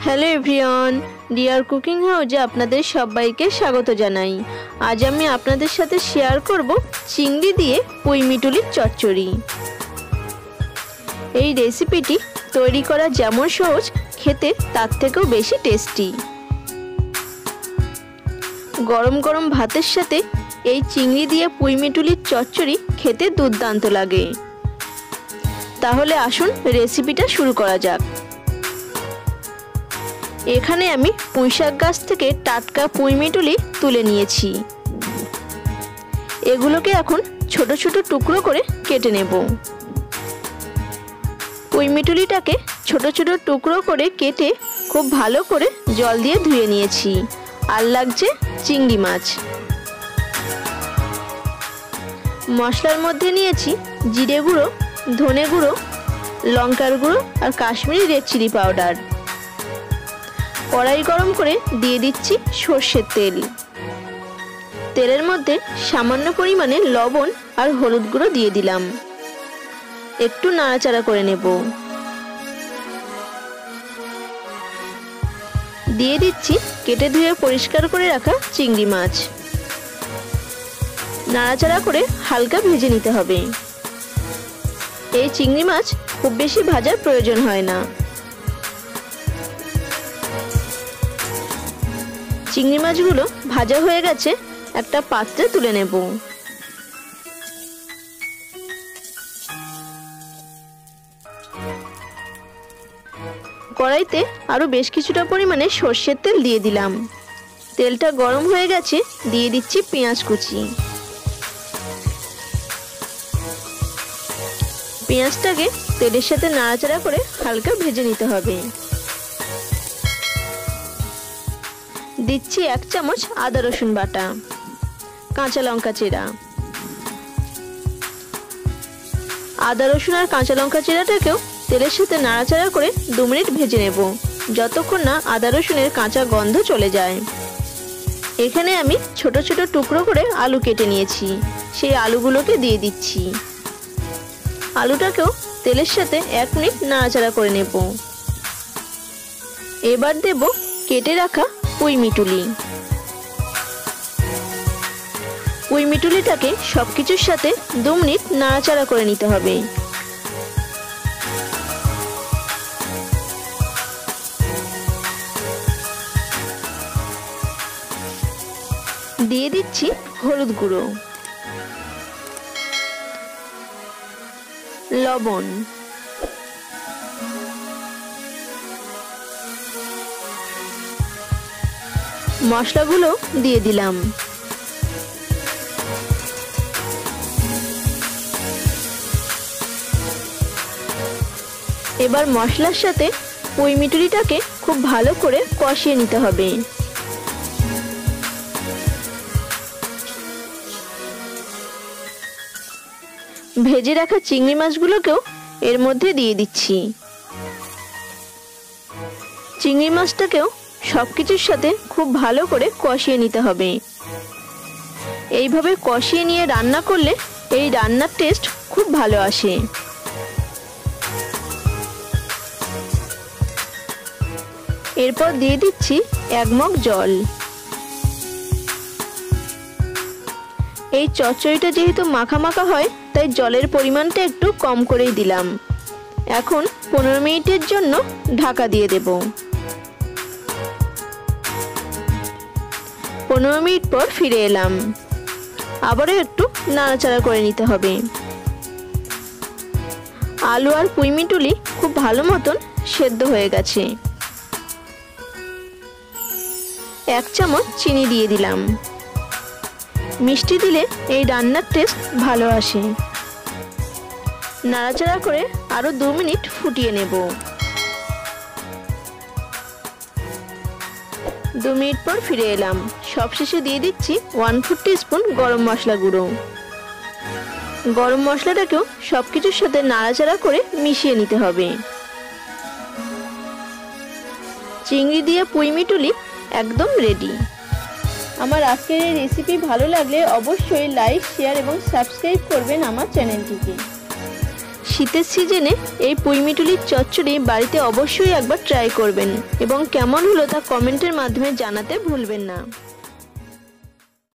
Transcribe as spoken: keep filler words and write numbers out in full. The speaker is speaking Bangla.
হ্যালো এভরিওয়ান, ডিয়ার কুকিং হাউজে আপনাদের সবাইকে স্বাগত জানাই। আজ আমি আপনাদের সাথে শেয়ার করব চিংড়ি দিয়ে পুঁই মিটুলির চচ্চড়ি। এই রেসিপিটি তৈরি করা যেমন সহজ, খেতে তার থেকেও বেশি টেস্টি। গরম গরম ভাতের সাথে এই চিংড়ি দিয়ে পুঁই মিটুলির চচ্চড়ি খেতে দুর্দান্ত লাগে। তাহলে আসুন রেসিপিটা শুরু করা যাক। এখানে আমি পুঁইশাক গাছ থেকে টাটকা পুঁই মিটুলি তুলে নিয়েছি। এগুলোকে এখন ছোট ছোট টুকরো করে কেটে নেব। পুঁই মিটুলিটাকে ছোট ছোট টুকরো করে কেটে খুব ভালো করে জল দিয়ে ধুয়ে নিয়েছি। আর লাগছে চিংড়ি মাছ। মশলার মধ্যে নিয়েছি জিরে গুঁড়ো, ধনে গুঁড়ো, লঙ্কার গুঁড়ো আর কাশ্মীরি রেড চিলি পাউডার। কড়াই গরম করে দিয়ে দিচ্ছি সর্ষের তেল। তেলের মধ্যে সামান্য পরিমাণে লবণ আর হলুদ গুঁড়ো দিয়ে দিলাম। একটু নাড়াচাড়া করে নেব। দিয়ে দিচ্ছি কেটে ধুয়ে পরিষ্কার করে রাখা চিংড়ি মাছ। নাড়াচাড়া করে হালকা ভেজে নিতে হবে। এই চিংড়ি মাছ খুব বেশি ভাজার প্রয়োজন হয় না। চিংড়ি মাছগুলো ভাজা হয়ে গেছে, একটা পাত্রে তুলে নেব। কড়াইতে আরো বেশ কিছুটা পরিমাণে সর্ষের তেল দিয়ে দিলাম। তেলটা গরম হয়ে গেছে, দিয়ে দিচ্ছি পেঁয়াজ কুচি। পেঁয়াজটাকে তেলের সাথে নাড়াচাড়া করে হালকা ভেজে নিতে হবে। দিচ্ছি এক চামচ আদা রসুন বাটা, কাঁচা লঙ্কা চেরা। আদা রসুন আর কাঁচা লঙ্কা চেরাটাকেও তেলের সাথে নাড়াচাড়া করে দু মিনিট ভেজে নেব, যতক্ষণ না আদা রসুনের কাঁচা গন্ধ চলে যায়। এখানে আমি ছোট ছোট টুকরো করে আলু কেটে নিয়েছি, সেই আলুগুলোকে দিয়ে দিচ্ছি। আলুটাকেও তেলের সাথে এক মিনিট নাড়াচাড়া করে নেব। এবার দেব কেটে রাখা পুঁই মিটুলি। পুঁই মিটুলিটাকে সবকিছুর সাথে দু মিনিট নাড়াচাড়া করে নিতে হবে। দিয়ে দিচ্ছি হলুদ গুঁড়ো, লবণ, মশলাগুলো দিয়ে দিলাম। এবার মশলার সাথে পুঁই মিটুলিটাকে খুব ভালো করে কষিয়ে নিতে হবে। ভেজে রাখা চিংড়ি মাছগুলোকেও এর মধ্যে দিয়ে দিচ্ছি। চিংড়ি মাছটাকেও সবকিছুর সাথে খুব ভালো করে কষিয়ে নিতে হবে। এইভাবে কষিয়ে নিয়ে রান্না করলে এই রান্নার টেস্ট খুব ভালো আসে। এরপর দিয়ে দিচ্ছি এক মগ জল। এই চচ্চড়িটা যেহেতু মাখা মাখা হয়, তাই জলের পরিমাণটা একটু কম করেই দিলাম। এখন পনেরো মিনিটের জন্য ঢাকা দিয়ে দেব। পনেরো মিনিট পর ফিরে এলাম। আবারও একটু নাড়াচাড়া করে নিতে হবে। আলু আর পুঁই মিটুলি খুব ভালো মতন সেদ্ধ হয়ে গেছে। এক চামচ চিনি দিয়ে দিলাম। মিষ্টি দিলে এই রান্নার টেস্ট ভালো আসে। নাড়াচাড়া করে আরো দু মিনিট ফুটিয়ে নেব। দু মিনিট পর ফিরে এলাম। সবশেষে দিয়ে দিচ্ছি ওয়ান ফোর টিস্পুন গরম মশলা গুঁড়ো। গরম মশলাটাকেও সবকিছুর সাথে নাড়াচাড়া করে মিশিয়ে নিতে হবে। চিংড়ি দিয়ে পুঁই মিটুলি একদম রেডি। আমার আজকের এই রেসিপি ভালো লাগলে অবশ্যই লাইক, শেয়ার এবং সাবস্ক্রাইব করবেন আমার চ্যানেলটিকে। শীতের সিজনে এই পুঁই মিটুলির চচ্চড়ি বাড়িতে অবশ্যই একবার ট্রাই করবেন এবং কেমন হলো তা কমেন্টের মাধ্যমে জানাতে ভুলবেন না।